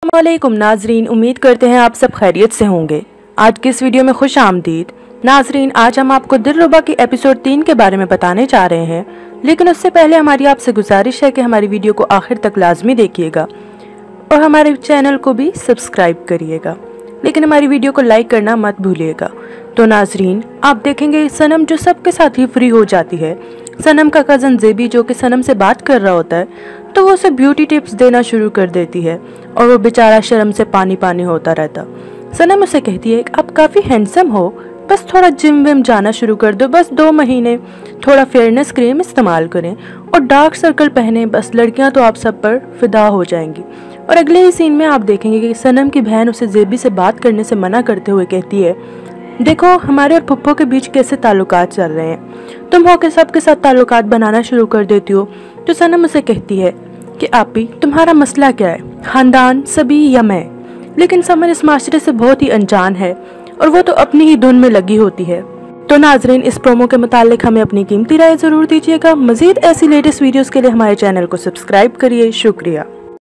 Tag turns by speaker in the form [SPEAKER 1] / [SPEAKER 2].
[SPEAKER 1] अस्सलामुअलैकुम नाजरीन, उम्मीद करते हैं आप सब खैरियत से होंगे। आज की इस वीडियो में खुश आमदीद नाजरीन। आज हम आपको दिलरुबा की एपिसोड 3 के बारे में बताने जा रहे हैं, लेकिन उससे पहले हमारी आपसे गुजारिश है कि हमारी वीडियो को आखिर तक लाजमी देखिएगा और हमारे चैनल को भी सब्सक्राइब करिएगा, लेकिन हमारी वीडियो को लाइक करना मत भूलिएगा। तो नाजरीन, आप देखेंगे सनम जो सबके साथ ही फ्री हो जाती है। सनम का कज़न जेबी जो कि सनम से बात कर रहा होता है, तो वो उसे ब्यूटी टिप्स देना शुरू कर देती है और वो बेचारा शर्म से पानी पानी होता रहता। सनम उसे कहती है आप काफ़ी हैंडसम हो, बस थोड़ा जिम विम जाना शुरू कर दो, बस 2 महीने थोड़ा फेयरनेस क्रीम इस्तेमाल करें और डार्क सर्कल पहने, बस लड़कियां तो आप सब पर फिदा हो जाएंगी। और अगले ही सीन में आप देखेंगे कि सनम की बहन उसे जेबी से बात करने से मना करते हुए कहती है देखो हमारे और पुप्पो के बीच कैसे ताल्लुकात चल रहे हैं, तुम होके सबके साथ ताल्लुकात बनाना शुरू कर देती हो। तो सनम उसे कहती है कि आपी तुम्हारा मसला क्या है, खानदान, सभी या मैं? लेकिन समर इस माशरे से बहुत ही अनजान है और वो तो अपनी ही धुन में लगी होती है। तो नाजरीन, इस प्रोमो के मुतालिक हमें अपनी कीमती राय ज़रूर दीजिएगा। मज़ीद ऐसी लेटेस्ट वीडियोज़ के लिए हमारे चैनल को सब्सक्राइब करिए। शुक्रिया।